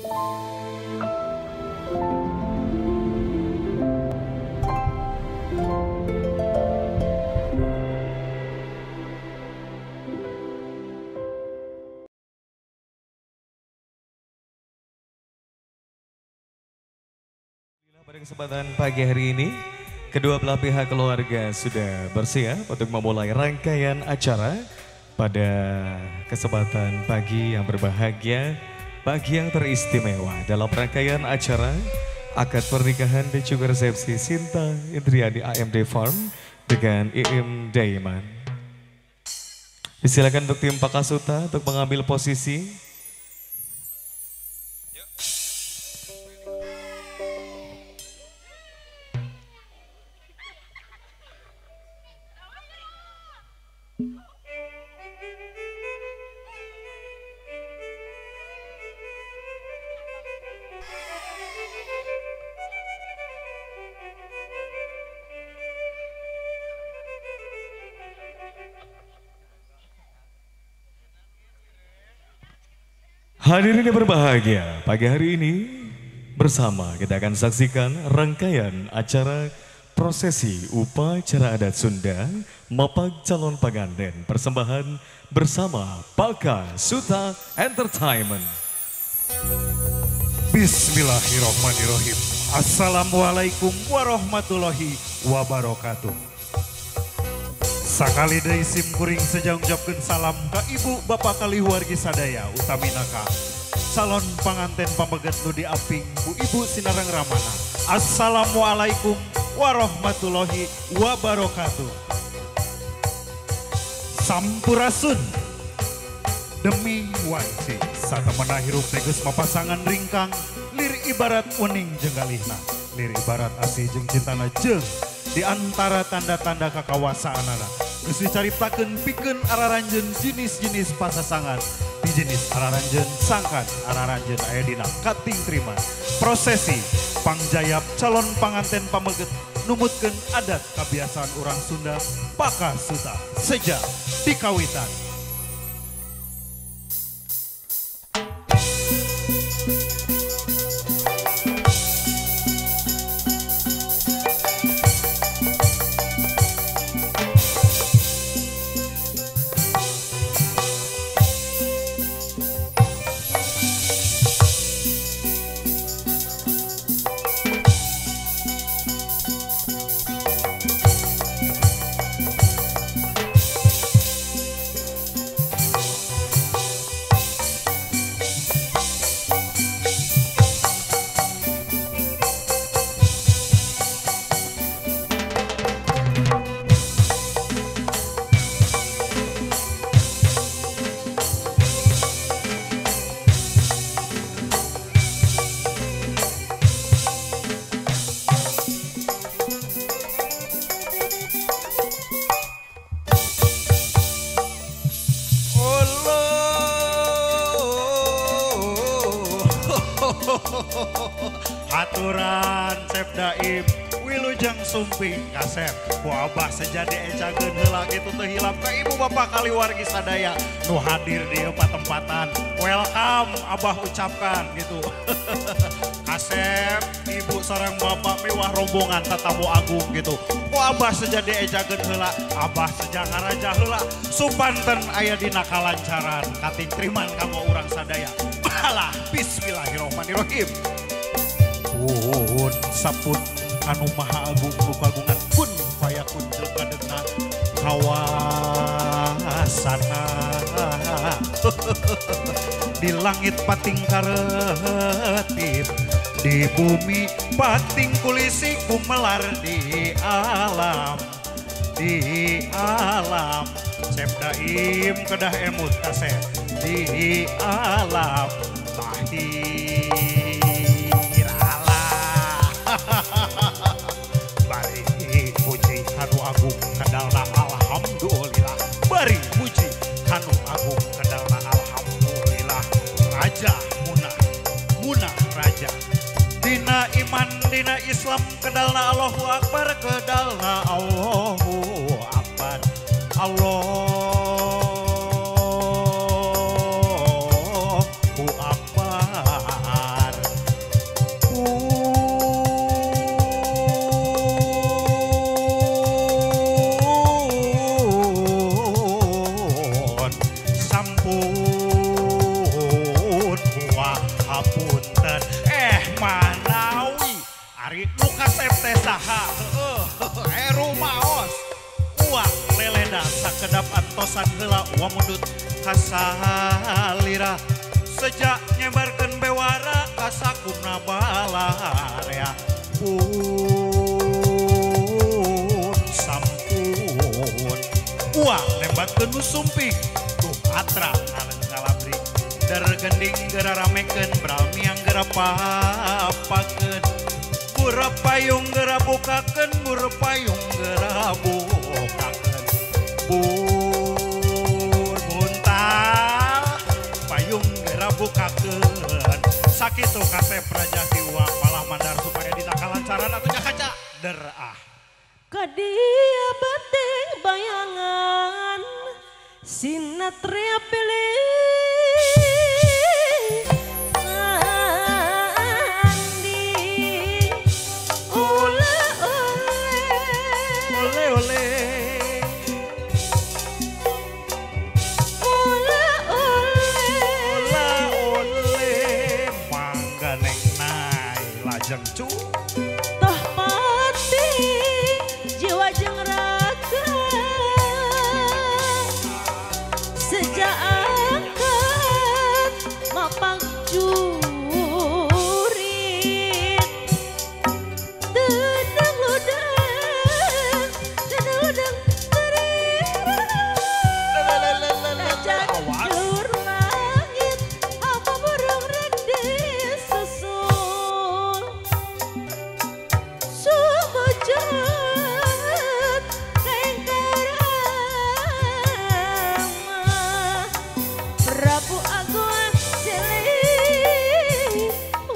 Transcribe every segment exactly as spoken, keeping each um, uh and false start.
Pada kesempatan pagi hari ini, kedua belah pihak keluarga sudah bersiap untuk memulai rangkaian acara pada kesempatan pagi yang berbahagia, pagi yang teristimewa dalam rangkaian acara akad pernikahan dan juga resepsi Sinta Indriani A M D Farm dengan Iim Daiman. Disilakan untuk tim Pakasuta untuk mengambil posisi. Hadirin yang berbahagia, pagi hari ini bersama kita akan saksikan rangkaian acara prosesi upacara adat Sunda Mapag Calon Panganten persembahan bersama Pakasuta Entertainment. Bismillahirrahmanirrahim. Assalamualaikum warahmatullahi wabarakatuh. Sakali deui sim kuring sejang ucapkeun salam ka ibu bapak kaliwargi sadaya utaminaka calon panganten pameget nu diaping bu ibu Sinareng Ramana. Assalamualaikum warahmatullahi wabarakatuh. Sampurasun demi wanci satemena hirup teges mapasangan ringkang lir ibarat uning jenggalihna lir ibarat asih jeung cintana jeung di antara tanda-tanda kakawasaanana geus dicaritakeun pikeun araranjeun jenis-jenis pasasangan di jenis araranjeun sangkan araranjeun aya dina kating triman prosesi pangjayap calon panganten pameget numutkeun adat kebiasaan urang Sunda Pakasuta sejak dikawitan. Aturan Sep Daim Wilujeng Sumping Kasep ku abah sejadi ecageun heula kitu teu hilap ka ibu bapak kaliwargi sadaya nu hadir di tempatan. Welcome abah ucapkan gitu. Kasep ibu sareng bapak mewah rombongan tatamu agung gitu. Ku abah sejadi ecageun heula abah sejang raja heula supanten aya dina kalancaran kating triman kanggo urang sadaya. Bahala bismillahirrahmanirrahim. Pun sapun anu maha agung kagungan pun fayakun jeung kadegna kawasana di langit pating karetip di bumi pating kulisi kumelar di alam di alam Sep Daim kedah emut kasep di alam lahir bari puji kanu agung kadalna alhamdulillah bari puji kanu agung kadalna alhamdulillah raja munah munah raja dina iman dina Islam kedalna Allahu Akbar kedalna Allahu Akbar Allahu Akbar kasep teh saha heueuh eru maos uang leleda sakedap antosan heula uang mundut kasalira sejak nyebarkeun bewara kasakuna balarea pun sampun uang nembatkeun nu sumping tuh atra ngaleng ngalabri dergending geura ramekeun bramiang geura papakeun bura payung geura bukakeun bura payung geura bukakeun bur buntal payung geura bukakeun sakitu kasep raja siwa malah mandar supaya dina kalancaran atunya kaca derah kadia penting bayangan sinatria pilih andi ole ole ole ole ole ole mangga neng nai lajeng cu toh pati jiwa jeung raga sejak angkat mapak jurit dedang ludang dedang ludang terang jalur langit apa burung rek disusul sumujud kain karama Prabu Agung Siliwangi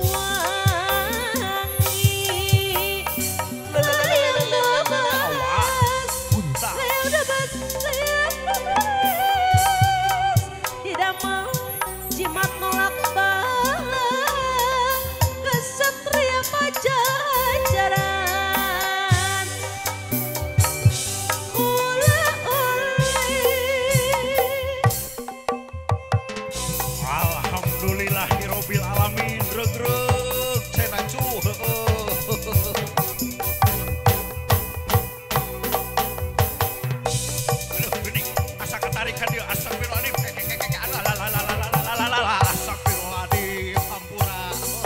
layang nabas layang nabas layang nabas tidak mau jimat nolak bala kesatria pajajaran ula uli alhamdulillahirabbil alamin regreg cenah cu heueuh aduh geuning asa katarikan dieu astagfirullahaladzim astagfirullahaladzim ampura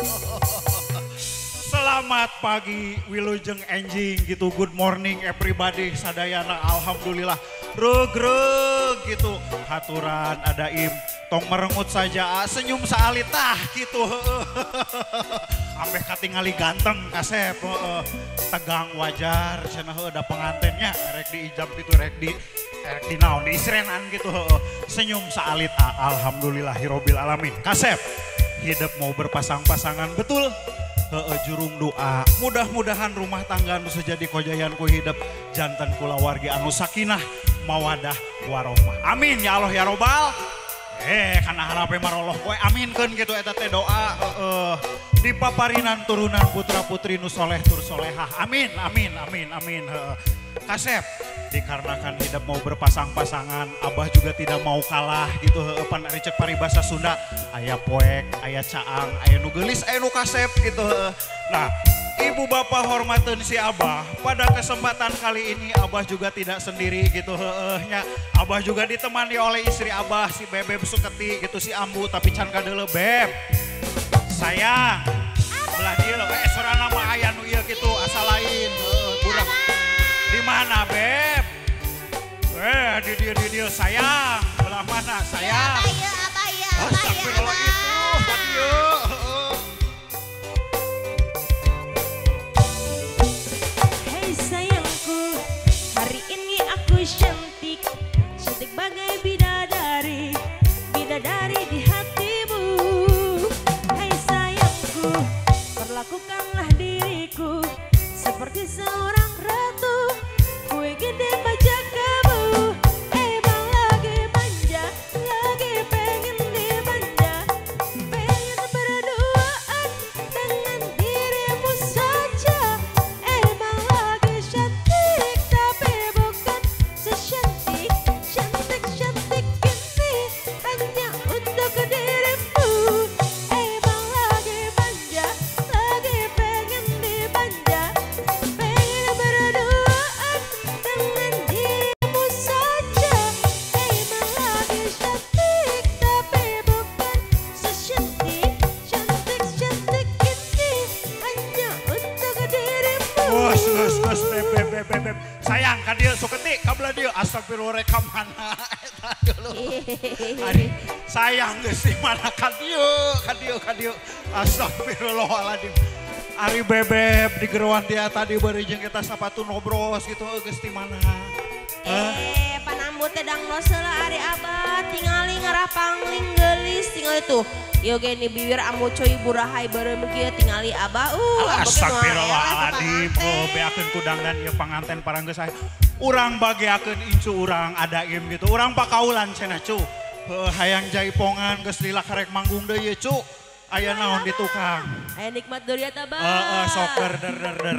selamat pagi wilujeng enjing gitu good morning everybody sadayana alhamdulillah regreg gitu haturan adaim tong merengut saja senyum saalitah gitu heueuh ambeh katingali ganteng kasep heueuh tegang wajar cenah heueuh da pengantennya rek diijab gitu rek di rek di naon di isrenan gitu heueuh senyum saalit ah, alhamdulillahirabbil alamin kasep hidup mau berpasang-pasangan betul heueuh jurung doa mudah-mudahan rumah tangga anu sejadi kojayan ku hidup janten kulawargi anu sakinah mawadah warohmah amin ya Allah ya robbal eh karena harape maroloh kowe aminkeun gitu eta teh doa heeh di paparinan turunan putra putri nu soleh tur solehah amin amin amin amin heeh kasep dikarenakan hidup mau berpasang-pasangan abah juga tidak mau kalah gitu heeh pan ari cek paribasa Sunda aya poek aya caang aya nu geulis aya nu kasep gitu heeh nah ibu bapak hormateun si abah pada kesempatan kali ini abah juga tidak sendiri gitu heehnya abah juga ditemani oleh istri abah si Bebeb Suketi gitu si Ambu tapi can kadeuleu beb sayang belah dieu eh sorana mah aya nu ieu gitu asa lain heeh budak di mana beb eh di dieu di dieu sayang belah mana sayang apa ya apa ya astagfirullah itu dieu cantik, cantik bagai bidadari, bidadari di hatimu. Hai sayangku, perlakukanlah diriku seperti seorang ratu. Ku ingin dimanja kamu, emang lagi manja, lagi pengen dimanja, pengen berduaan dengan dirimu saja. Emang lagi cantik tapi bukan secantik, cantik-cantik ini hanya untuk dirimu. Emang lagi manja, beb beb beb beb. Sayang ka dieu suketi kabla dieu astagfirullah rek ka mana eta dulu. Ari sayang geus di mana ka dieu ka dieu ka dieu astagfirullahaladzim. Ari bebeb di geruan dia tadi bari jeung kita sapatu nobros gitu geus di mana. Eh panambut teh dang nosela ari abah tingali ngarah pangling geulis tingali tuh. Yo geni bibir amu coy burahay bareng kieu tingali abah uh astagfirullahaladzim oh beakeun kudang dan ieu panganten parang geus urang bageakeun incu urang adaim gitu urang pakaulan cenah cu heuh hayang jaipongan geus lila karek manggung deui ye cu aya naon di tukang aya nikmat duriat abah heeh sok der der der der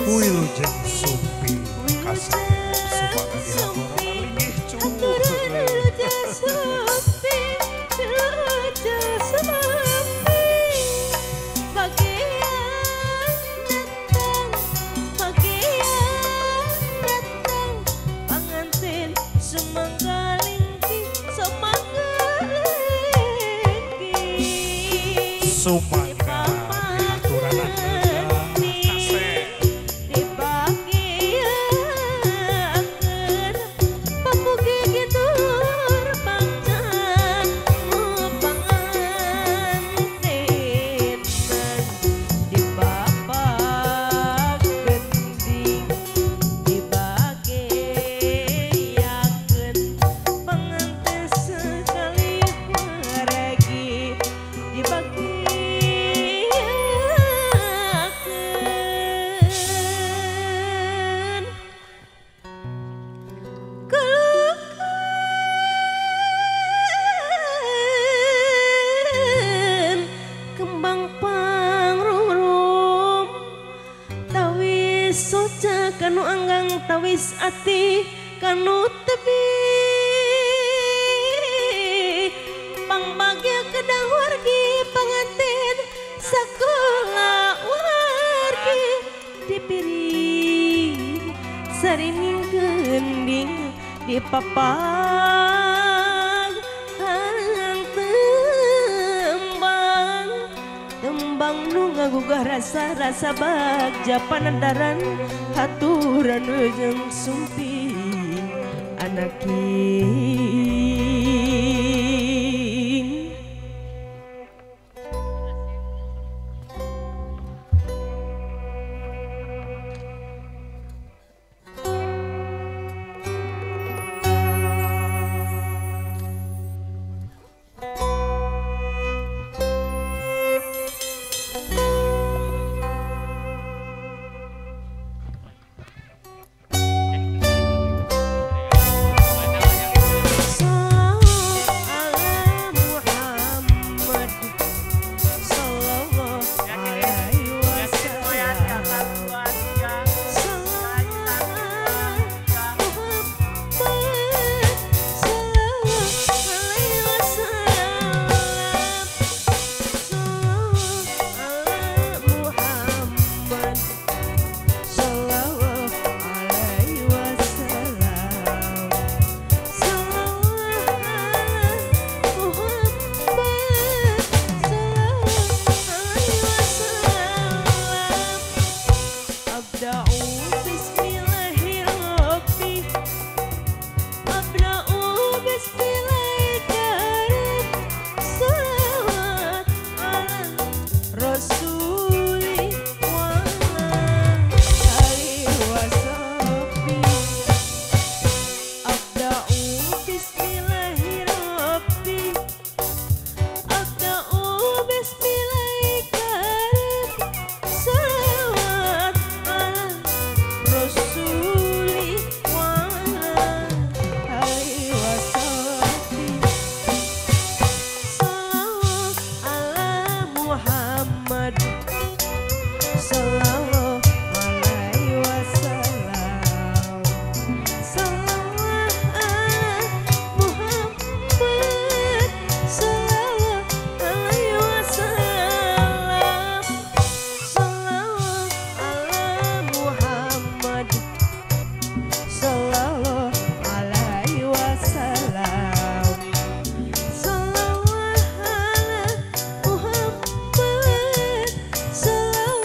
Wilujeng Sumpi kasih sebagai haturan linggih cukup. Sumangga aturanan kasih dibagiakeun pamugi gitur pangcan panganten dibabak gending dibagiakeun panganten sekali pergi dibagi kembang pangrurum tawis soca kanu anggang tawis ati kanu tebi pangbagya kedang wargi panganten sakola wargi dipiri saringin gending di papag hang tembang tembang nu ngagugah rasa-rasa bagja panandaran haturan jeung sumpi anaking.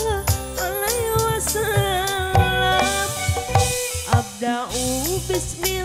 Bismillah.